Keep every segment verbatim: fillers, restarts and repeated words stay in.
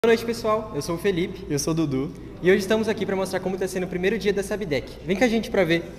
Boa noite, pessoal. Eu sou o Felipe. Eu sou o Dudu. E hoje estamos aqui para mostrar como está sendo o primeiro dia da Sabidec. Vem com a gente para ver.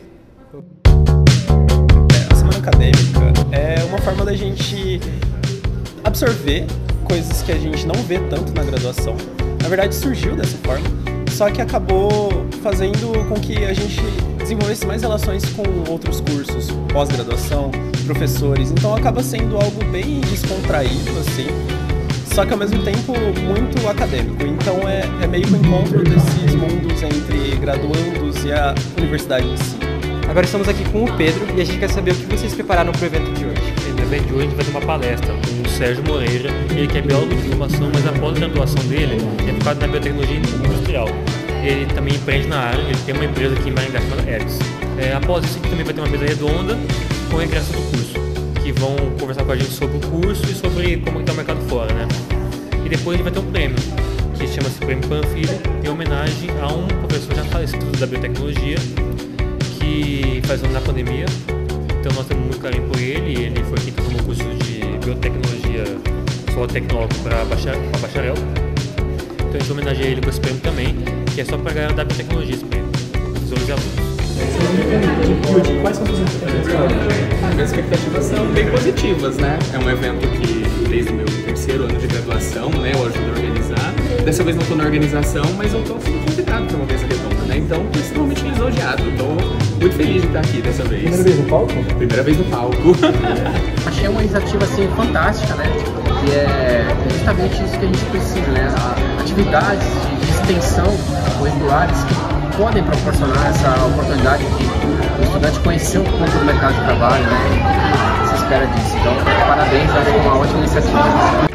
A semana acadêmica é uma forma da gente absorver coisas que a gente não vê tanto na graduação. Na verdade, surgiu dessa forma, só que acabou fazendo com que a gente desenvolvesse mais relações com outros cursos, pós-graduação, professores. Então acaba sendo algo bem descontraído, assim, só que ao mesmo tempo muito acadêmico. Então é, é meio que o encontro desses mundos entre graduandos e a universidade em si. Agora estamos aqui com o Pedro e a gente quer saber o que vocês prepararam para o evento de hoje. No evento de hoje a gente vai ter uma palestra com o Sérgio Moreira, ele que é biólogo de formação, mas a pós-graduação dele é focada na biotecnologia industrial. Ele também empreende na área, ele tem uma empresa aqui em Maringá chamada Eris. É, após isso aqui também vai ter uma mesa redonda com a ingresso do curso, que vão conversar com a gente sobre o curso e sobre como está o mercado fora, né? E depois a gente vai ter um prêmio, que chama-se Prêmio Panfilho, em homenagem a um professor já falecido da biotecnologia, que faleceu na pandemia. Então nós temos muito carinho por ele, ele foi quem tomou o curso de biotecnologia, só tecnólogo para bacharel. Então a gente homenageia ele com esse prêmio também, que é só para a galera da biotecnologia esse prêmio, professores e alunos. Quais são as suas expectativas? Minhas expectativas são bem positivas, né? É um evento que desde o meu terceiro ano de graduação, né, eu ajudo a organizar. Dessa vez não estou na organização, mas eu estou sendo convidado para uma mesa redonda, né? Então, estou extremamente lisonjeado. Estou muito feliz de estar aqui dessa vez. Primeira vez no palco? Primeira vez no palco. Achei uma iniciativa assim fantástica, né? E é justamente isso que a gente precisa, né? Atividades de extensão curriculares que podem proporcionar essa oportunidade de o estudante conhecer um pouco do mercado de trabalho, né? O que se espera disso. Então, parabéns, acho que é uma ótima iniciativa.